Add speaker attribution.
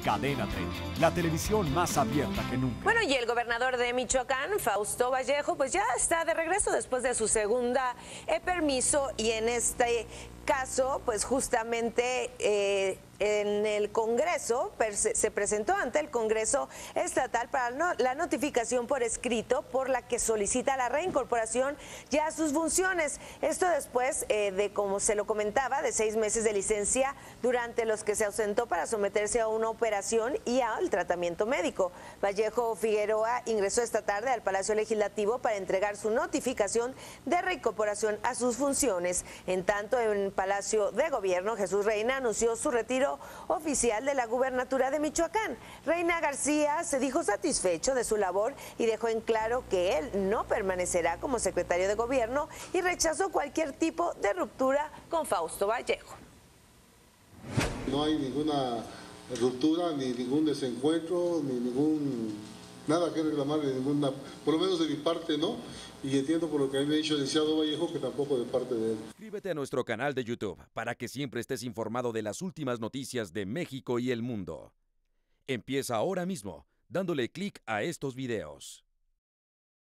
Speaker 1: Cadena 30, la televisión más abierta que nunca.
Speaker 2: Bueno, y el gobernador de Michoacán, Fausto Vallejo, pues ya está de regreso después de su segunda permiso, y en este caso, pues justamente en el Congreso, se presentó ante el Congreso Estatal para la notificación por escrito por la que solicita la reincorporación ya a sus funciones. Esto después de, como se lo comentaba, de 6 meses de licencia durante los que se ausentó para someterse a una operación y al tratamiento médico. Vallejo Figueroa ingresó esta tarde al Palacio Legislativo para entregar su notificación de reincorporación a sus funciones. En tanto, en Palacio de Gobierno, Jesús Reina anunció su retiro oficial de la gubernatura de Michoacán. Reina García se dijo satisfecho de su labor y dejó en claro que él no permanecerá como secretario de Gobierno y rechazó cualquier tipo de ruptura con Fausto Vallejo.
Speaker 3: No hay ninguna ruptura, ni ningún desencuentro, ni nada que reclamar de ninguna, por lo menos de mi parte, ¿no? Y entiendo por lo que a mí me ha dicho el licenciado Vallejo que tampoco de parte de él.
Speaker 4: Suscríbete a nuestro canal de YouTube para que siempre estés informado de las últimas noticias de México y el mundo. Empieza ahora mismo dándole clic a estos videos.